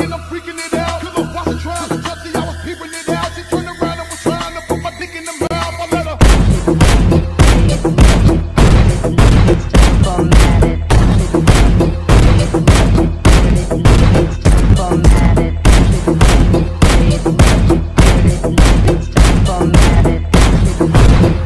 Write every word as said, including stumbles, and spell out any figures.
and I'm freaking it out. Cause I wasn't trying to touch it, I was peeping it out. She turned around and was trying to put my dick in the mouth. I let her. Formatted.